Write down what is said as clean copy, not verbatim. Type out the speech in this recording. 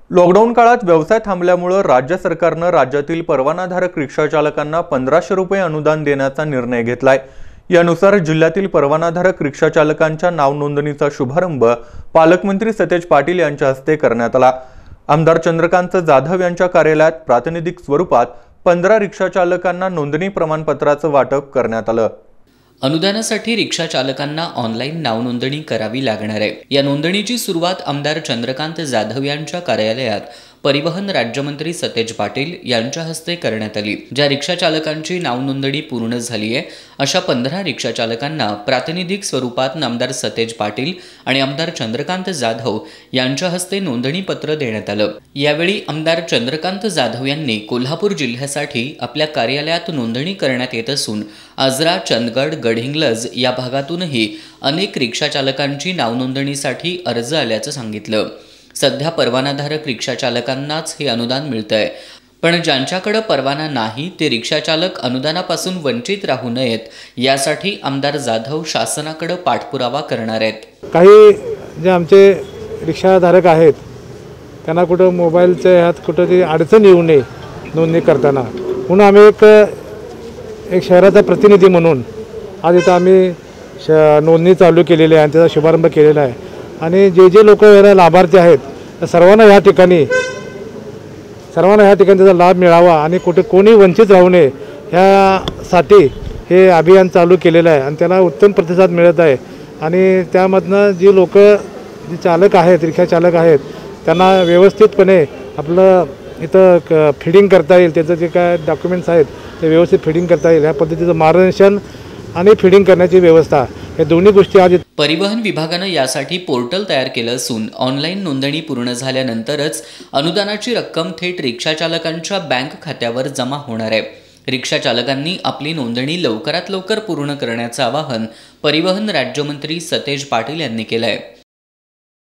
Lockdown काळात व्यवसाय थांबल्यामुळे राज्य सरकारनं राज्यातील परवानाधारक रिक्षा चालकांना 1500 रुपये अनुदान देण्याचा निर्णय घेतलाय। यानुसार जिल्ह्यातील परवानाधारक रिक्षा चालकांच्या नाव नोंदणीचा शुभारंभ पालकमंत्री सतेज पाटील यांच्या हस्ते करण्यात आला। आमदार चंद्रकांत जाधव यांच्या कार्यालयात प्रातिनिधिक स्वरूपात 15 रिक्षा चालकांना नोंदणी प्रमाणपत्राचं वाटप करण्यात आलं। अनुदानासाठी रिक्षा चालकांना ऑनलाईन नाव नोंदणी करावी लागणार आहे। या नोंदणीची सुरुवात आमदार चंद्रकांत जाधव यांच्या कार्यालयात परिवहन राज्यमंत्री सतेज पाटील यांच्या हस्ते करण्यात आली। ज्या रिक्षा चालकांची नाव नोंदणी पूर्ण झाली आहे अशा 15 रिक्षा चालकांना प्रातिनिधिक स्वरूपात आमदार सतेज पाटील आणि आमदार चंद्रकांत जाधव यांच्या हस्ते नोंदणी पत्र देण्यात आलं। यावेळी आमदार चंद्रकांत जाधव यांनी कोल्हापूर जिल्ह्यासाठी आपल्या कार्यालयात नोंदणी करण्यात येत असून आजरा, चंदगड, गडहिंग्लज या भागातूनही अनेक रिक्षा चालकांची नाव नोंदणीसाठी अर्ज आल्याचं सांगितलं। सध्या परवानाधारक रिक्षा चालकांनाच हे अनुदान मिळतंय, पण ज्यांच्याकडे परवाना नाही ते रिक्षा चालक अनुदानापासून वंचित राहू नयेत यासाठी आमदार जाधव शासनाकडे पाठपुरावा करणार आहेत। काही जे आमचे रिक्षाधारक आहेत त्यांना कुठं मोबाईलच्या ह्यात कुठं ती अडचण येऊ नये नोंदणी करताना, म्हणून आम्ही एक शहराचा प्रतिनिधी म्हणून आज इथं आम्ही नोंदणी चालू केलेली आहे आणि त्याचा शुभारंभ केलेला आहे। आणि जे लोक याला लाभार्थी आहेत तर सर्वांना ह्या ठिकाणी त्याचा लाभ मिळावा आणि कोणी वंचित राहू नये ह्यासाठी हे अभियान चालू केलेलं आहे आणि त्याला उत्तम प्रतिसाद मिळत आहे। आणि त्यामधनं जी लोक जे चालक आहेत, रिक्षा चालक आहेत, त्यांना व्यवस्थितपणे आपलं इथं फिडिंग करता येईल, त्याचं जे काय डॉक्युमेंट्स आहेत ते व्यवस्थित फिडिंग करता येईल ह्या पद्धतीचं मार्गदर्शन आणि फिडिंग करण्याची व्यवस्था, हे दोन्ही गोष्टी आज परिवहन विभागानं यासाठी पोर्टल तयार केलं असून ऑनलाईन नोंदणी पूर्ण झाल्यानंतरच अनुदानाची रक्कम थेट रिक्षा चालकांच्या बँक खात्यावर जमा होणार आहे। रिक्षा चालकांनी आपली नोंदणी लवकरात लवकर पूर्ण करण्याचं आवाहन परिवहन राज्यमंत्री सतेज पाटील यांनी केलं आहे।